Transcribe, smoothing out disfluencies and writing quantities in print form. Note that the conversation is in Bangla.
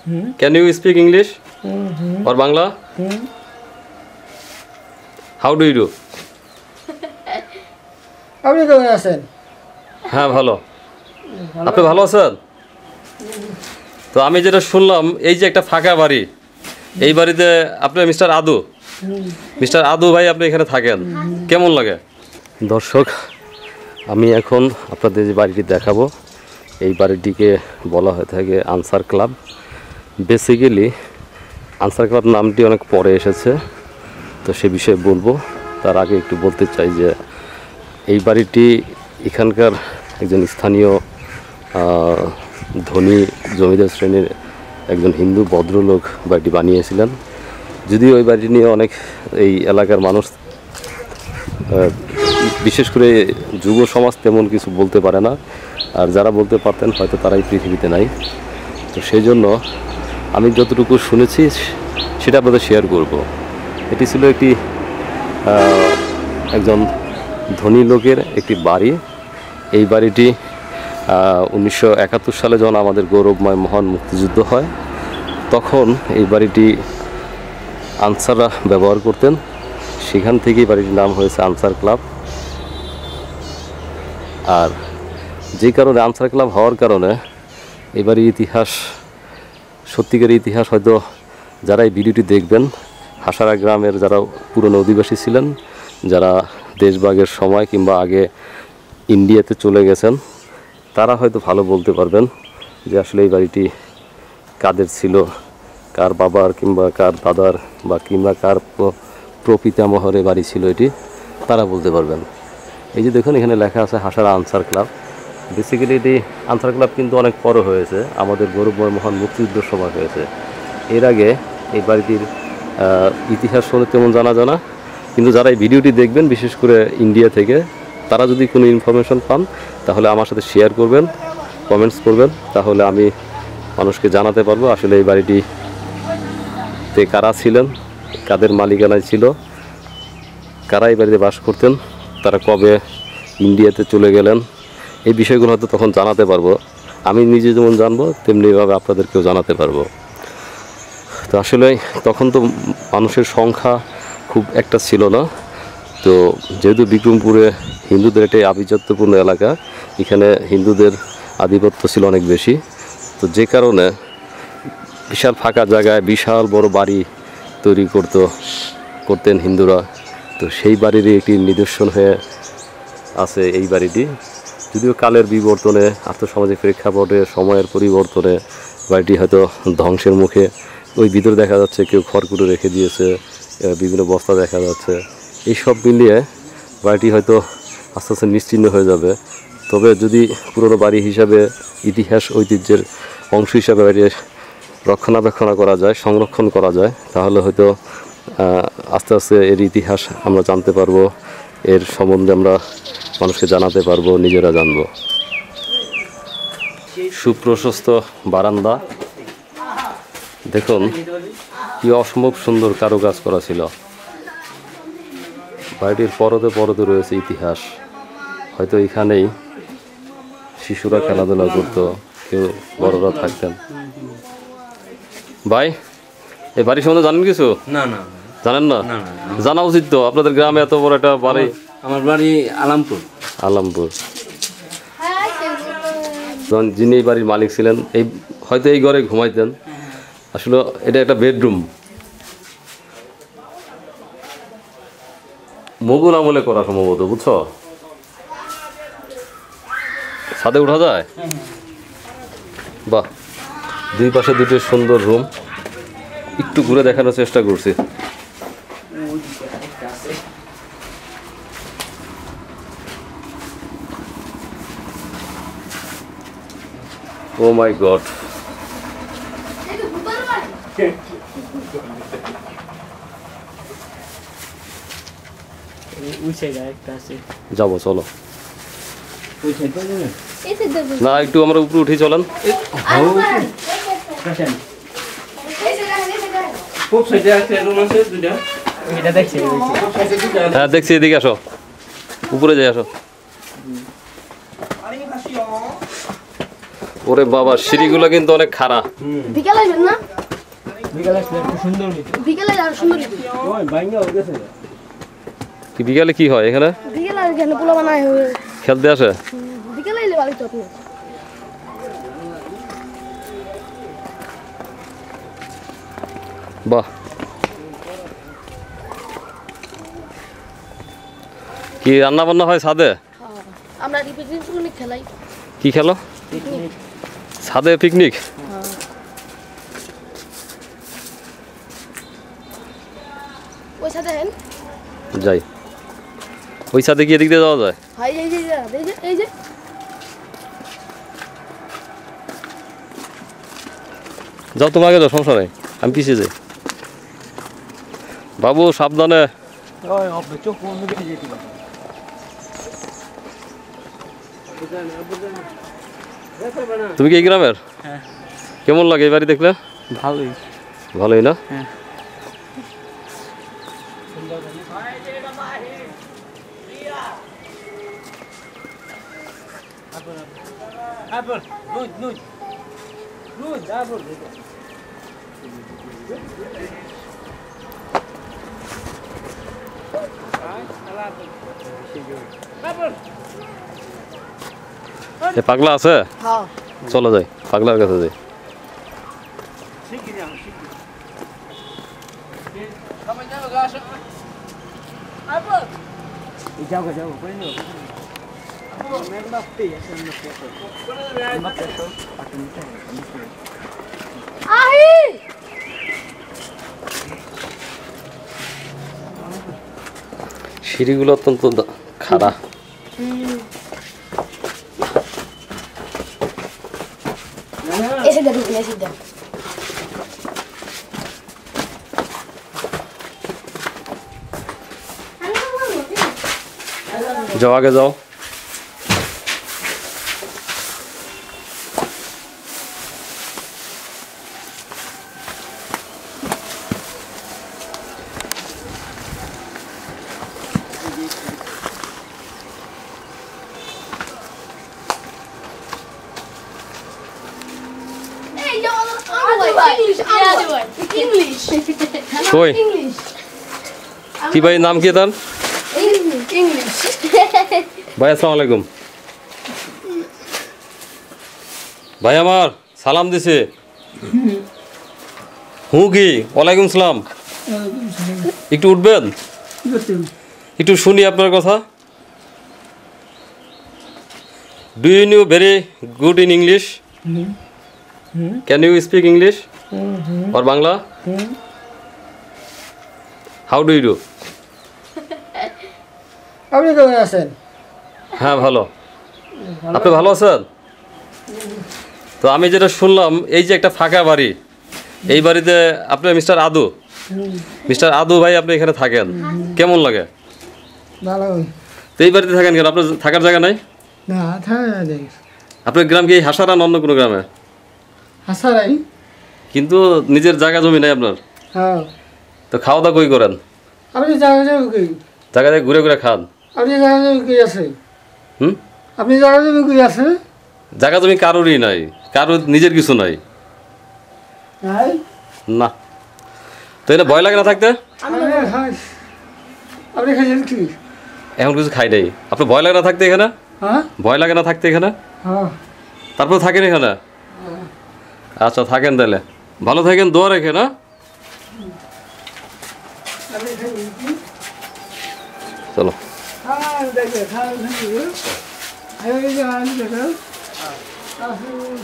Can you speak English or Bangla? How do you do? আপনি কেমন আছেন? হ্যাঁ ভালো। আপনি ভালো আছেন? তো আমি যেটা শুনলাম এই যে একটা ফাঁকা বাড়ি, এই বাড়িতে আপনি মিস্টার আদু ভাই আপনি এখানে থাকেন, কেমন লাগে? দর্শক, আমি এখন আপনাদের যে বাড়িটি দেখাবো এই বাড়িটিকে বলা হয়ে থাকে Ansar club. Basically Ansar club নামটি অনেক পরে এসেছে, তো সে বিষয়ে বলবো। তার আগে একটু বলতে চাই যে এই বাড়িটি এখানকার একজন স্থানীয় ধনী জমিদার শ্রেণীর একজন হিন্দু ভদ্রলোক বাড়িটি বানিয়েছিলেন। যদিও ওই বাড়িটি নিয়ে অনেক এই এলাকার মানুষ, বিশেষ করে যুব সমাজ তেমন কিছু বলতে পারে না, আর যারা বলতে পারতেন হয়তো তারাই পৃথিবীতে নাই। তো সেই জন্য আমি যতটুকু শুনেছি সেটা আপনাদের শেয়ার করব। এটি ছিল একজন ধনী লোকের একটি বাড়ি। এই বাড়িটি 1971 সালে যখন আমাদের গৌরবময় মহান মুক্তিযুদ্ধ হয় তখন এই বাড়িটি আনসাররা ব্যবহার করতেন। সেখান থেকেই বাড়িটির নাম হয়েছে আনসার ক্লাব। আর যে কারণে আনসার ক্লাব হওয়ার কারণে এই বাড়ির ইতিহাস, সত্যিকারের ইতিহাস হয়তো যারা এই ভিডিওটি দেখবেন, হাসারা গ্রামের যারা পুরনো অধিবাসী ছিলেন, যারা দেশভাগের সময় কিংবা আগে ইন্ডিয়াতে চলে গেছেন, তারা হয়তো ভালো বলতে পারবেন যে আসলে এই বাড়িটি কাদের ছিল, কার বাবার কিংবা কার দাদার বা কিংবা কার প্রপিতামহরে বাড়ি ছিল, এটি তারা বলতে পারবেন। এই যে দেখুন এখানে লেখা আছে হাসারা আনসার ক্লাব। বেসিক্যালি এটি আনসার ক্লাব কিন্তু অনেক পরে হয়েছে, আমাদের গৌরবময় মহান মুক্তিযুদ্ধের সময় হয়েছে। এর আগে এই বাড়িটির ইতিহাস শুনে তেমন জানা জানা, কিন্তু যারা এই ভিডিওটি দেখবেন বিশেষ করে ইন্ডিয়া থেকে, তারা যদি কোনো ইনফরমেশন পান তাহলে আমার সাথে শেয়ার করবেন, কমেন্টস করবেন, তাহলে আমি মানুষকে জানাতে পারবো আসলে এই বাড়িটিতে কারা ছিলেন, কাদের মালিকানায় ছিল, কারা এই বাড়িতে বাস করতেন, তারা কবে ইন্ডিয়াতে চলে গেলেন, এই বিষয়গুলো হয়তো তখন জানাতে পারবো। আমি নিজে যেমন জানবো তেমনিভাবে আপনাদেরকেও জানাতে পারবো। তো আসলে তখন তো মানুষের সংখ্যা খুব একটা ছিল না। তো যেহেতু বিক্রমপুরে হিন্দুদের একটি আভিজাত্যপূর্ণ এলাকা, এখানে হিন্দুদের আধিপত্য ছিল অনেক বেশি। তো যে কারণে বিশাল ফাঁকা জায়গায় বিশাল বড় বাড়ি তৈরি করতেন হিন্দুরা। তো সেই বাড়িরই একটি নিদর্শন হয়ে আছে এই বাড়িটি। যদিও কালের বিবর্তনে, আর্থসামাজিক প্রেক্ষাপটে, সময়ের পরিবর্তনে বাড়িটি হয়তো ধ্বংসের মুখে। ওই ভিতরে দেখা যাচ্ছে কেউ খড়কুটো রেখে দিয়েছে, বিভিন্ন বস্তা দেখা যাচ্ছে। এই সব মিলিয়ে বাড়িটি হয়তো আস্তে আস্তে নিশ্চিহ্ন হয়ে যাবে। তবে যদি পুরনো বাড়ি হিসাবে, ইতিহাস ঐতিহ্যের অংশ হিসাবে বাড়ি রক্ষণাবেক্ষণ করা যায়, সংরক্ষণ করা যায়, তাহলে হয়তো আস্তে আস্তে এর ইতিহাস আমরা জানতে পারবো, এর সম্বন্ধে আমরা মানুষকে জানাতে পারবো, নিজেরা জানবো। সুপ্রশস্ত বারান্দা দেখুন, কি অসম্ভব সুন্দর কারুকাজ করা ছিল। বাড়িটির পরতে পরতে রয়েছে ইতিহাস। হয়তো এখানেই শিশুরা খেলাধুলা করতো, কেউ বড়রা থাকতেন। ভাই, এই বাড়ির সম্বন্ধে জানেন কিছু? না না জানেন না? জানা উচিত তো, আপনাদের গ্রামে এত বড় একটা বাড়ি। আমার বাড়ি আলামপুর। যিনি এই বাড়ির মালিক ছিলেন হয়তো এই ঘরে ঘুমাইতেন। আসলে এটা একটা বেডরুম, মোগল আমলে করা সম্ভবত, বুঝছো? ছাদে উঠা যায়? বাহ, দুই পাশে দুটো সুন্দর রুম। একটু ঘুরে দেখানোর চেষ্টা করছি। ও মাই গড, যাবো চলো না, একটু আমরা উপরে উঠে চলেন। হ্যাঁ দেখছি, এদিকে আসো, উপরে যাই আসো। ওরে বাবা সিঁড়িগুলো কিন্তু অনেক খাড়া। বিকেলে আসবেন না? বিকেলে আসলে একটু সুন্দর হইতো। বিকেলে আর সুন্দর হইতো। ওই বাইঙ্গা হয়ে গেছে। কি বিকালে কি হয় এখানে? বিকেলে আর এখানে পোলা বানায় খেলতে আসে? বিকেলে এলে ভালোই তো আপনি। বাহ, কি রান্না বান্না হয় ছাদে? আমরা পিকনিক খেলাই। কি খেলো? পিকনিক। ছাদে পিকনিক? ওই সাথে হেন যাই, ওই ছাদে কি এদিক দিয়ে যাওয়া যায়? হাই এই যে এই যে যাও, তোমাকে যাও, সমস্যা নেই, আমি পিছিয়ে যাই। বাবু সাবধানে। ওই অবে চোখ বন্ধ করে যেতে পারে। তুমি কি এই গ্রামের? হ্যাঁ। কেমন লাগে এই বাড়ি দেখলে? ভালোই। ভালোই না? হ্যাঁ। এ পাগলা আছে? হ্যাঁ চলো যাই, পাগলার কাছে যাই। যাও করে নিও। আহি সিঁড়িগুলো অত্যন্ত খাড়া। এসে দেখুন এসে দেখ যাও, আগে যাও। ইংলিশ কই? ইংলিশ কি ভাই, নাম কি তার? ইংলিশ ভাই আসসালামু আলাইকুম। ভাই আমার সালাম দিছে। কি ওয়ালাইকুম সালাম। একটু উঠবেন, একটু শুনি আপনার কথা। Do you know very good in English? Can you speak English or Bangla? How do you do? আপনি কেমন আছেন? হ্যাঁ ভালো। আপনি ভালো আছেন? তো আমি যেটা শুনলাম, এই যে একটা ফাঁকা বাড়ি, এই বাড়িতে আপনি মিস্টার আদু ভাই আপনি এখানে থাকেন, কেমন লাগে? ভালো। তো এই বাড়িতে থাকেন কেন? আপনার থাকার জায়গা নাই? না থাকা নেই। আপনার গ্রাম কি এই হাসারা না অন্য কোনো গ্রামে? হাসারাই। কিন্তু নিজের জায়গা জমি নাই আপনার? হ্যাঁ। তো খাওয়া দাওয়া কই করেন? আপনি জায়গা যাবে কি? জায়গায় ঘুরে ঘুরে খান? আপনি জায়গা যাবে কি আছে? হুম? আপনি জায়গা যাবে কি আছে? জায়গা জমি কারোরই নাই, কারোর নিজের কিছু নাই। নাই। না। তো এটা ভয় লাগে না থাকতে? আপনি খাইছেন কি? এখন কিছু খাই নাই। আপনার ভয় লাগে না থাকতে এখানে? হ্যাঁ। ভয় লাগে না থাকতে এখানে? হ্যাঁ। তারপর থাকেন এখানে? আচ্ছা থাকেন তাহলে, ভালো থাকেন, দোয়া রেখে না। চলো। হ্যাঁ দেখে খাওয়া